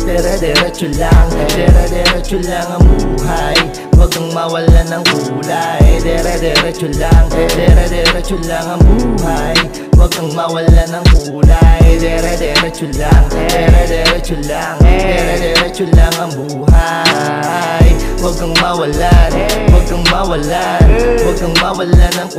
Dire-diretso lang, dire-diretso lang ang buhay. Huwag kang mawala ng kulay. Dire-diretso lang, dire-diretso lang ang buhay. Huwag kang mawala ng kulay. Dire-diretso lang, dire-diretso lang, dire-diretso lang ang buhay. Huwag kang mawalan, huwag kang mawalan, huwag kang mawalan ng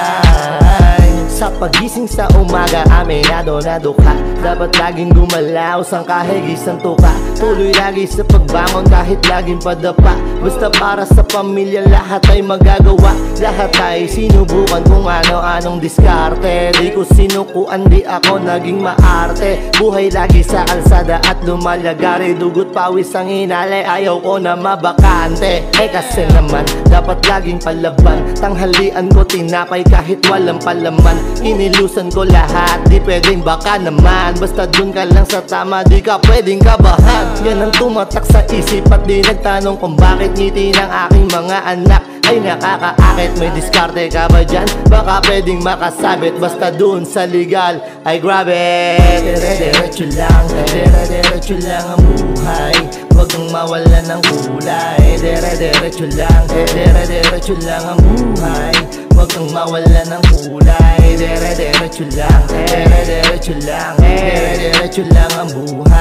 kulay. Sa pagising sa umaga, aminado na duka. Dapat laging gumalaw, sang kahigis ang tuka. Tuloy lagi sa pagbangon kahit laging padapa. Basta para sa pamilya lahat ay magagawa. Lahat ay sinubukan kung ano-anong diskarte. Di ko sinukuan, di ako naging maarte. Buhay lagi sa kalsada at lumalagari. Dugot pawis ang hinalay, ayaw ko na mabakante. Kasi naman, dapat laging palaban. Tanghalian ko tinapay kahit walang palaman. Inilusan ko lahat, di pwedeng baka naman. Basta dun ka lang sa tama, di ka pwedeng kabahan. Yan ang tumatak sa isip at di nagtanong kung bakit ngiti ng aking mga anak ay nakakaakit. May diskarte ka ba dyan? Baka pwedeng makasabit. Basta dun sa legal ay grabe. Dire-diretso lang, dire-diretso lang ang buhay. Huwag kang mawala ng kulay. Dire-diretso lang, dire-diretso lang ang buhay. Huwag kang mawala ng kulay. Dire-diretso lang, dire-diretso lang, dire-diretso lang ang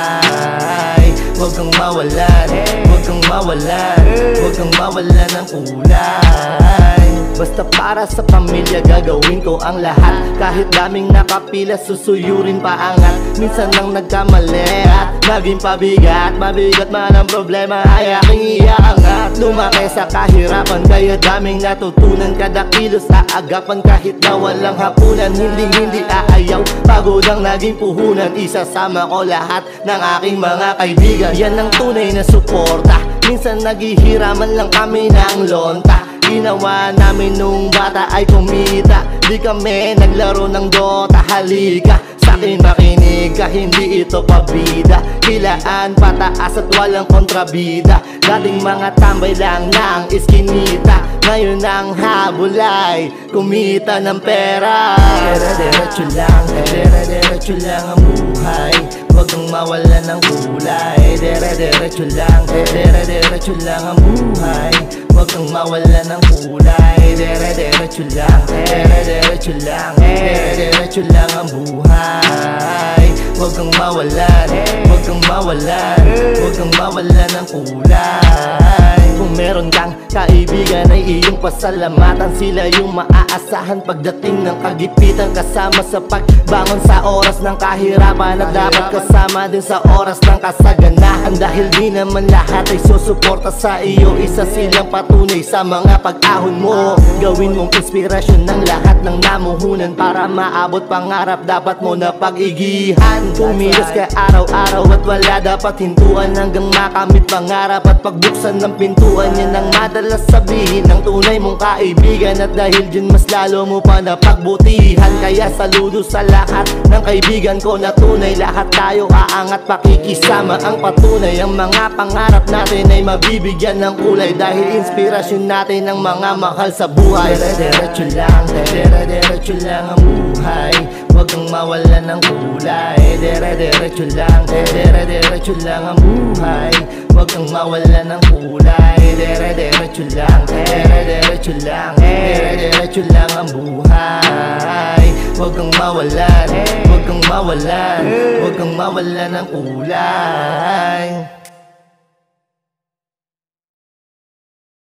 buhay. Huwag kang mawalan, huwag kang mawalan, huwag kang mawalan ng kulay. Basta para sa pamilya gagawin ko ang lahat. Kahit daming nakapila susuyurin paangat. Minsan lang nagkamali at naging pabigat. Mabigat man ang problema ay aking iaangat. Lumaki sa kahirapan kaya daming natutunan. Kada kilos aagapan kahit na walang hapunan. Hindi aayaw, pagod ang naging puhunan. Isasama ko lahat ng aking mga kaibigan. Yan ang tunay na suporta. Minsan naghihiraman lang kami ng lonta. Ginawa namin nung bata ay kumita. Di kami naglaro ng Dota, halika sa'kin makinig ka, hindi ito pabida. Kilaan pataas at walang kontrabida. Dating mga tambay lang ng iskinita. Ngayon ang habulay, kumita ng pera. Dire-diretso lang, dire-diretso lang ang buhay. Huwag kang mawala ng kulay. Dire-diretso lang, dire-diretso lang ang buhay. Huwag kang mawala ng kulay. Dire-diretso lang, dire-diretso lang, dire-diretso lang ang buhay. Huwag kang mawalan, huwag kang mawalan, huwag kang mawalan ng kulay. Kung meron kang kaibigan ay iyong pasalamatan. Sila yung maaasahan pagdating ng kagipitan. Kasama sa pagbangon sa oras ng kahirapan. At dapat kasama din sa oras ng kasaganahan. Dahil di naman lahat ay susuporta sa iyo. Isa silang patunay sa mga pag-ahon mo. Gawin mong inspirasyon ng lahat ng namuhunan. Para maabot pangarap dapat mo na pag-igihan. Kumilos ka araw-araw at wala dapat hintuan. Hanggang makamit pangarap at pagbuksan ng pintuan. Yan ang madalas sabihin ng tunay mong kaibigan. At dahil dyan mas lalo mo pa na pagbutihan. Kaya saludo sa lahat ng kaibigan ko na tunay. Lahat tayo aangat pakikisama ang patunay. Ang mga pangarap natin ay mabibigyan ng kulay. Dahil inspirasyon natin ang mga mahal sa buhay. Dire-diretso lang, dire-diretso lang ang buhay. Huwag kang mawala ng kulay. Dire-diretso lang, dire-diretso lang ang buhay. Huwag kang mawala ng kulay. Dire-diretso lang, dire-diretso lang, dire-diretso lang ang buhay. Huwag kang mawalan, huwag kang mawalan, huwag kang mawalan ng kulay.